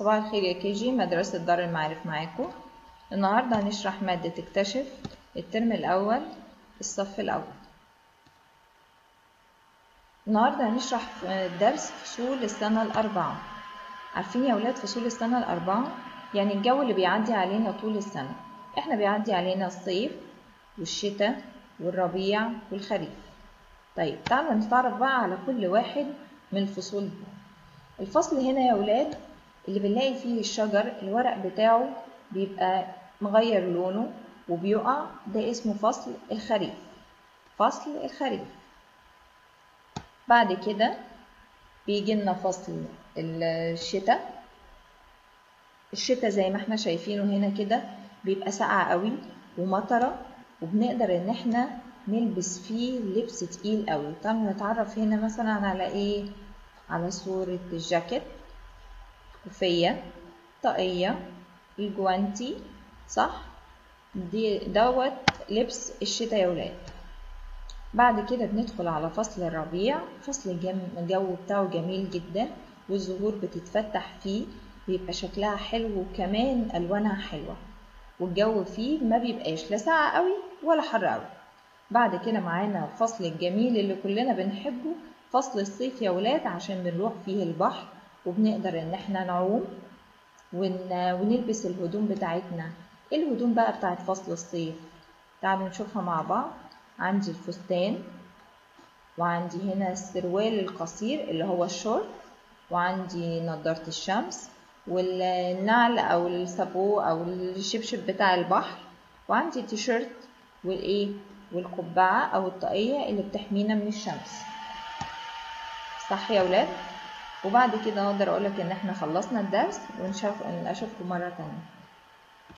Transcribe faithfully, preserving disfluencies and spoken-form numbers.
صباح الخير يا كيجي، مدرسة دار المعارف معاكم. النهاردة هنشرح مادة اكتشف الترم الأول الصف الأول. النهاردة هنشرح درس فصول السنة الأربعة. عارفين يا ولاد فصول السنة الأربعة؟ يعني الجو اللي بيعدي علينا طول السنة. احنا بيعدي علينا الصيف والشتاء والربيع والخريف. طيب تعالوا نتعرف بقى على كل واحد من الفصول دي. الفصل هنا يا ولاد اللي بنلاقي فيه الشجر الورق بتاعه بيبقى مغير لونه وبيقع، ده اسمه فصل الخريف. فصل الخريف. بعد كده بيجي لنا فصل الشتاء. الشتاء زي ما احنا شايفينه هنا كده بيبقى ساقع قوي ومطره، وبنقدر ان احنا نلبس فيه لبس تقيل قوي. تعالوا نتعرف هنا مثلا على ايه؟ على صورة الجاكيت، كوفية، طاقية، الجوانتي، صح؟ دي دوت لبس الشتاء يا ولاد. بعد كده بندخل على فصل الربيع. فصل الجو بتاعه جميل جدا، والزهور بتتفتح فيه، بيبقى شكلها حلو وكمان الوانها حلوه، والجو فيه ما بيبقاش لا ساقع قوي ولا حر قوي. بعد كده معانا الفصل الجميل اللي كلنا بنحبه، فصل الصيف يا ولاد، عشان بنروح فيه البحر وبنقدر ان احنا نعوم ونلبس الهدوم بتاعتنا. ايه الهدوم بقى بتاعت فصل الصيف؟ تعالوا نشوفها مع بعض. عندي الفستان، وعندي هنا السروال القصير اللي هو الشورت، وعندي نظارة الشمس والنعل او السابو او الشبشب بتاع البحر، وعندي التيشيرت والايه والقبعة او الطاقية اللي بتحمينا من الشمس. صح يا ولاد؟ وبعد كده اقدر اقولك ان احنا خلصنا الدرس، ونشوف اشوفكم مرة تانية.